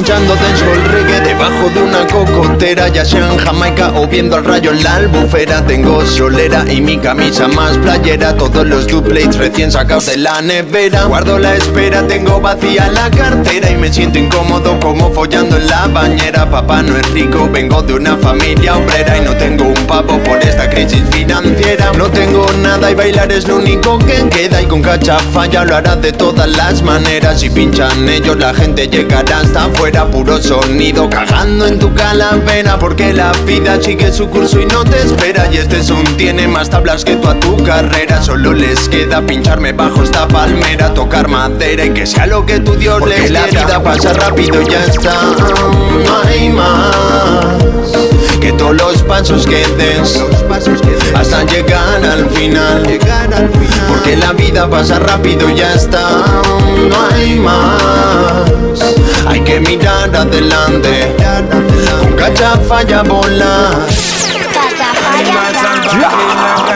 pinchando dancehall reggae debajo de una cocotera, ya sea en Jamaica o viendo al rayo en la albufera. Tengo solera y mi camisa más playera, todos los duplates recién sacados de la nevera. Guardo la espera, tengo vacía la cartera y me siento incómodo como follando en la bañera. Papá no es rico, vengo de una familia obrera y no tengo un pavo por esta crisis financiera. No tengo nada y bailar es lo único que queda, y con cachafa ya lo hará de todas las maneras. Si pinchan ellos la gente llegará hasta afuera, puro sonido cagando en tu calavera, porque la vida sigue su curso y no te espera. Y este son tiene más tablas que tú a tu carrera, solo les queda pincharme bajo esta palmera, tocar madera y que sea lo que tu Dios les quiera. La vida pasa rápido y ya está, no hay más que todos los pasos que des hasta llegar al final, porque la vida pasa rápido y ya está, no hay más. Hay que mirar adelante, con cachafa ya volar. Cachafa ya volar.